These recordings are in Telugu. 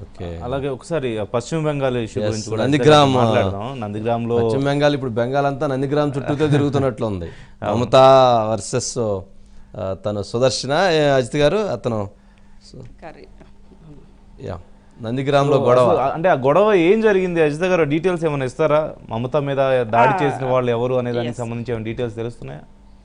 అలాగే ఒకసారి పశ్చిమ బెంగాల్ ఇష్యూ గురించి కూడా నందిగ్రామ్ మాట్లాడదాం. నందిగ్రామ్లో పశ్చిమ బెంగాల్ ఇప్పుడు బెంగాల్ అంతా నందిగ్రామ్ చుట్టూతో తిరుగుతున్నట్లు ఉంది. మమతా వర్సెస్ తను సుదర్శన అజిత్ గారు అతను నందిగ్రామ్లో గొడవ. అంటే ఆ గొడవ ఏం జరిగింది అజిత్ గారు, డీటెయిల్స్ ఏమైనా ఇస్తారా? మమతా మీద దాడి చేసిన వాళ్ళు ఎవరు అనే దానికి సంబంధించి ఏమైనా డీటెయిల్స్ తెలుస్తున్నాయా?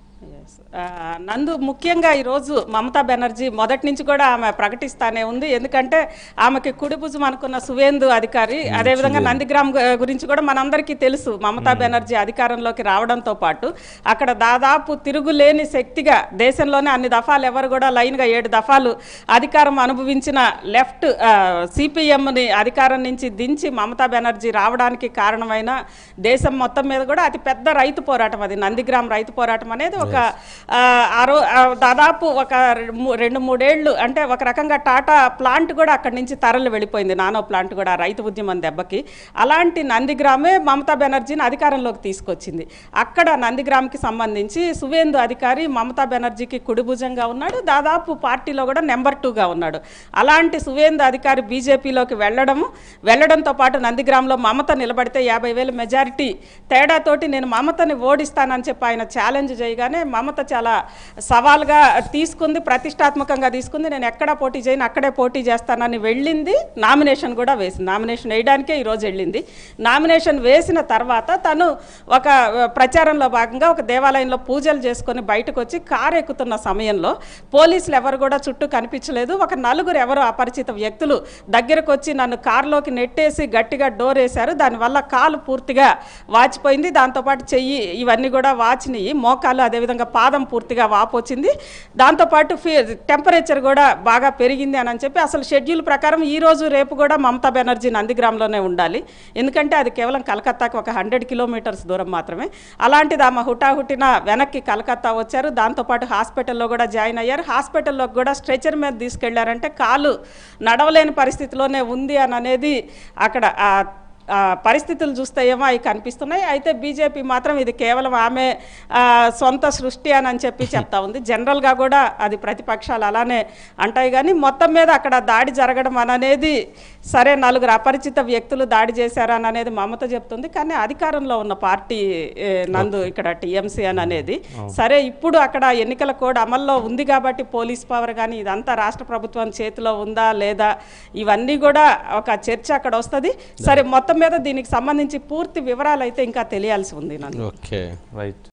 నందు ముఖ్యంగా ఈరోజు మమతా బెనర్జీ మొదటి నుంచి కూడా ఆమె ప్రకటిస్తానే ఉంది. ఎందుకంటే ఆమెకి కుడిభుజం అనుకున్న సువేందు అధికారి, అదేవిధంగా నందిగ్రామ్ గురించి కూడా మనందరికీ తెలుసు. మమతా బెనర్జీ అధికారంలోకి రావడంతో పాటు అక్కడ దాదాపు తిరుగులేని శక్తిగా దేశంలోనే అన్ని దఫాలు ఎవరు కూడా లైన్గా 7 దఫాలు అధికారం అనుభవించిన లెఫ్ట్ సిపిఎంని అధికారం నుంచి దించి మమతా బెనర్జీ రావడానికి కారణమైన దేశం మొత్తం మీద కూడా అతి పెద్ద రైతు పోరాటం అది. నందిగ్రామ్ రైతు పోరాటం అనేది ఒక దాదాపు ఒక 2-3 ఏళ్ళు, అంటే ఒక రకంగా టాటా ప్లాంట్ కూడా అక్కడి నుంచి తరలి వెళ్ళిపోయింది, నానో ప్లాంట్ కూడా రైతు ఉద్యమం దెబ్బకి. అలాంటి నందిగ్రామే మమతా బెనర్జీని అధికారంలోకి తీసుకొచ్చింది. అక్కడ నందిగ్రామ్కి సంబంధించి సువేందు అధికారి మమతా బెనర్జీకి కుడిభుజంగా ఉన్నాడు, దాదాపు పార్టీలో కూడా నెంబర్ 2గా ఉన్నాడు. అలాంటి సువేందు అధికారి బీజేపీలోకి వెళ్ళడంతో పాటు నందిగ్రామ్లో మమత నిలబడితే 50,000 మెజారిటీ తేడాతోటి నేను మమతని ఓడిస్తానని చెప్పి ఆయన ఛాలెంజ్ చేయగానే మమత చాలా సవాల్గా తీసుకుంది, ప్రతిష్టాత్మకంగా తీసుకుంది. నేను ఎక్కడ పోటీ చేయను, అక్కడే పోటీ చేస్తానని వెళ్ళింది. నామినేషన్ కూడా వేసింది. నామినేషన్ వేయడానికే ఈరోజు వెళ్ళింది. నామినేషన్ వేసిన తర్వాత తను ఒక ప్రచారంలో భాగంగా ఒక దేవాలయంలో పూజలు చేసుకొని బయటకు వచ్చి కారు ఎక్కుతున్న సమయంలో పోలీసులు ఎవరు కూడా చుట్టూ కనిపించలేదు. ఒక 4 ఎవరో అపరిచిత వ్యక్తులు దగ్గరకు వచ్చి నన్ను కారులోకి నెట్టేసి గట్టిగా డోర్ వేశారు. దానివల్ల కాలు పూర్తిగా వాచిపోయింది, దాంతోపాటు చెయ్యి ఇవన్నీ కూడా వాచినాయి, మోకాలు అదేవిధంగా పాదం పూర్తిగా వాపు వచ్చింది. దాంతోపాటు టెంపరేచర్ కూడా బాగా పెరిగింది అని చెప్పి అసలు షెడ్యూల్ ప్రకారం ఈ రోజు రేపు కూడా మమతా బెనర్జీ నందిగ్రామ్లోనే ఉండాలి. ఎందుకంటే అది కేవలం కలకత్తాకి ఒక 100 కిలోమీటర్స్ దూరం మాత్రమే. అలాంటిది ఆమె హుటాహుటిన వెనక్కి కలకత్తా వచ్చారు. దాంతోపాటు హాస్పిటల్లో కూడా జాయిన్ అయ్యారు. హాస్పిటల్లోకి కూడా స్ట్రెచర్ మీద తీసుకెళ్లారంటే కాలు నడవలేని పరిస్థితిలోనే ఉంది అని అనేది అక్కడ పరిస్థితులు చూస్తే ఏమో అవి కనిపిస్తున్నాయి. అయితే బీజేపీ మాత్రం ఇది కేవలం ఆమె సొంత సృష్టి అని చెప్పి చెప్తా ఉంది. జనరల్గా కూడా అది ప్రతిపక్షాలు అలానే అంటాయి. కానీ మొత్తం మీద అక్కడ దాడి జరగడం అనేది సరే 4 అపరిచిత వ్యక్తులు దాడి చేశారని అనేది మమత చెప్తుంది. కానీ అధికారంలో ఉన్న పార్టీ నందు ఇక్కడ టీఎంసీ అనేది సరే ఇప్పుడు అక్కడ ఎన్నికల కోడ్ అమల్లో ఉంది కాబట్టి పోలీస్ పవర్ కానీ ఇదంతా రాష్ట్ర ప్రభుత్వం చేతిలో ఉందా లేదా ఇవన్నీ కూడా ఒక చర్చ అక్కడ వస్తుంది. సరే మొత్తం మీద దీనికి సంబంధించి పూర్తి వివరాలు అయితే ఇంకా తెలియాల్సి ఉంది. Okay right.